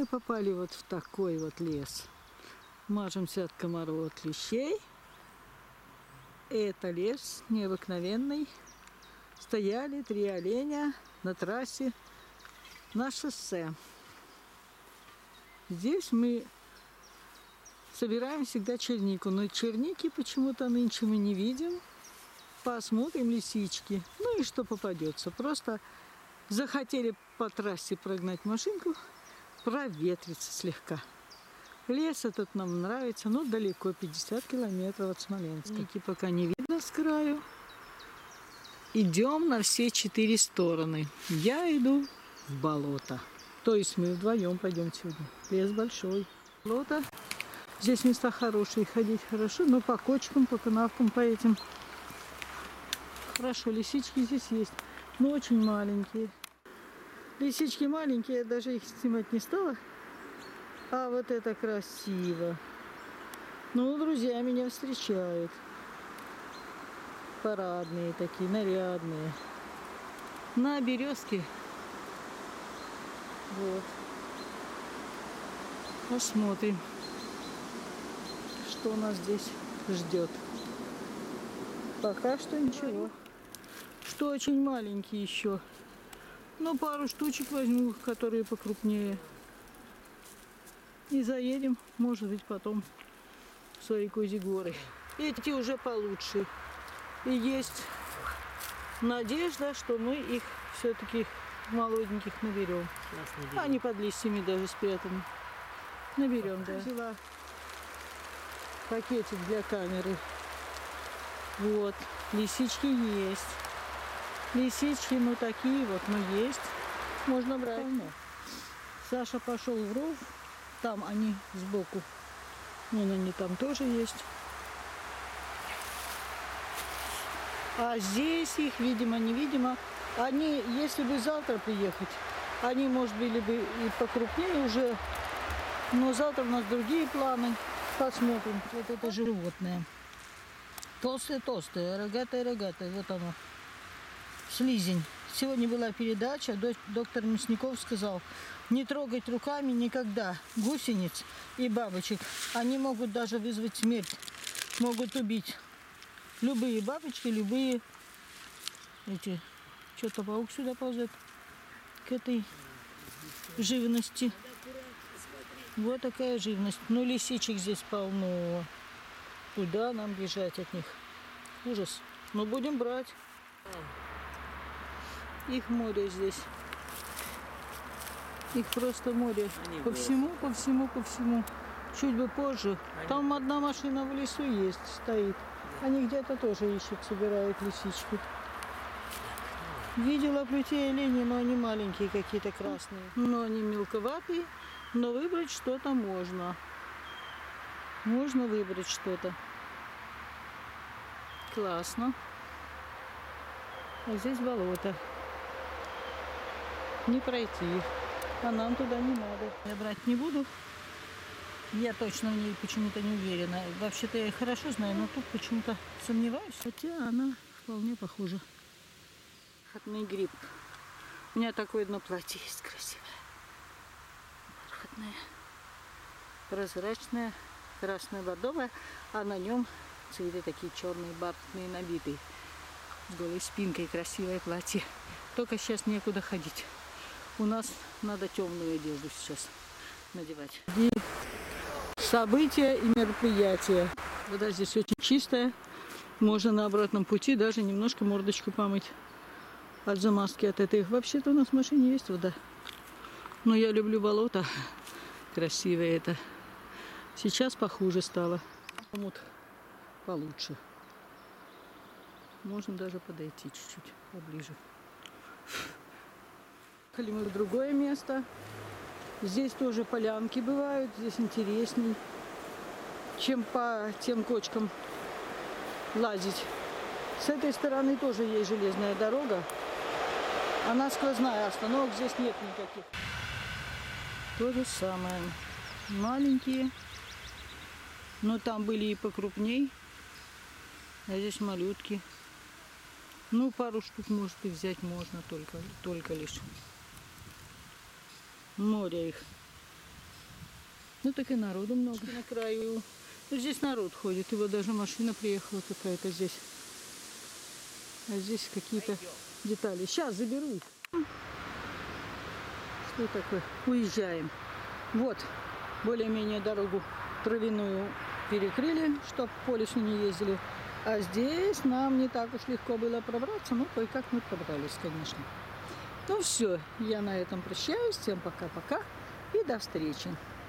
мы попали вот в такой вот лес. Мажемся от комаров, от клещей. Это лес необыкновенный. Стояли 3 оленя на трассе, на шоссе. Здесь мы собираем всегда чернику, но черники почему-то нынче мы не видим. Посмотрим лисички. Ну и что попадется. Просто захотели по трассе прогнать машинку, проветриться слегка. Лес этот нам нравится, но далеко, 50 километров от Смоленска. Ники пока не видно с краю. Идем на все 4 стороны. Я иду в болото. То есть мы вдвоем пойдем сегодня. Лес большой. Болото. Здесь места хорошие, ходить хорошо, но по кочкам, по канавкам, по этим. Хорошо, лисички здесь есть, но очень маленькие. Лисички маленькие, я даже их снимать не стала. А вот это красиво. Ну, друзья меня встречают. Парадные такие, нарядные. На березке. Вот. Посмотрим, что нас здесь ждет. Пока что ничего. Что очень маленькие еще. Но пару штучек возьму, которые покрупнее. И заедем, может быть, потом в свои Козьи горы. Эти уже получше. И есть надежда, что мы их все-таки молоденьких наберем. Они под листьями даже спрятаны. Наберем, да. Взяла пакетик для камеры. Вот. Лисички есть. Лисички, ну такие вот, но есть. Можно брать. Саша пошел в ров. Там они сбоку. Вон они там тоже есть. А здесь их, видимо-невидимо. Они, если бы завтра приехать, они, может, были бы и покрупнее уже. Но завтра у нас другие планы. Посмотрим. Вот это животное. Толстое-толстое, рогатое-рогатое. Вот оно. Слизень. Сегодня была передача. Доктор Мясников сказал, не трогать руками никогда гусениц и бабочек. Они могут даже вызвать смерть. Могут убить. Любые бабочки, любые эти. Что-то паук сюда ползет. К этой живности. Вот такая живность. Ну, лисичек здесь полно. Куда нам бежать от них? Ужас. Но будем брать. Их море здесь. Их просто море. По всему. Чуть бы позже. Там одна машина в лесу есть, стоит. Они где-то тоже ищут, собирают лисички. Видела плетей оленей, но они маленькие какие-то, красные. Но они мелковатые, но выбрать что-то можно. Можно выбрать что-то. Классно. А здесь болото. Не пройти. А нам туда не надо. Я брать не буду. Я точно в ней почему-то не уверена. Вообще-то я ее хорошо знаю, но тут почему-то сомневаюсь. Хотя она вполне похожа. Бархатный гриб. У меня такое одно платье есть красивое. Бархатное. Прозрачное. Красно-бордовое. А на нем цветы такие черные, бархатные, набитые. С голой спинкой. Красивое платье. Только сейчас некуда ходить. У нас надо темную одежду сейчас надевать. И события и мероприятия. Вода здесь очень чистая. Можно на обратном пути даже немножко мордочку помыть. От замазки от этой. Вообще-то у нас в машине есть вода. Но я люблю болото. Красивое это. Сейчас похуже стало. Вот получше. Можно даже подойти чуть-чуть поближе. Ехали мы в другое место. Здесь тоже полянки бывают. Здесь интересней, чем по тем кочкам лазить. С этой стороны тоже есть железная дорога. Она сквозная, остановок здесь нет никаких. То же самое. Маленькие. Но там были и покрупней. А здесь малютки. Ну, пару штук, может, и взять можно только лишь. Море их. Ну так и народу много на краю. Ну, здесь народ ходит, и вот даже машина приехала какая-то здесь. А здесь какие-то детали. Сейчас заберу их. Что такое? Уезжаем. Вот, более-менее дорогу травяную перекрыли, чтоб по лесу не ездили. А здесь нам не так уж легко было пробраться, но кое-как мы пробрались, конечно. Ну все, я на этом прощаюсь. Всем пока-пока и до встречи.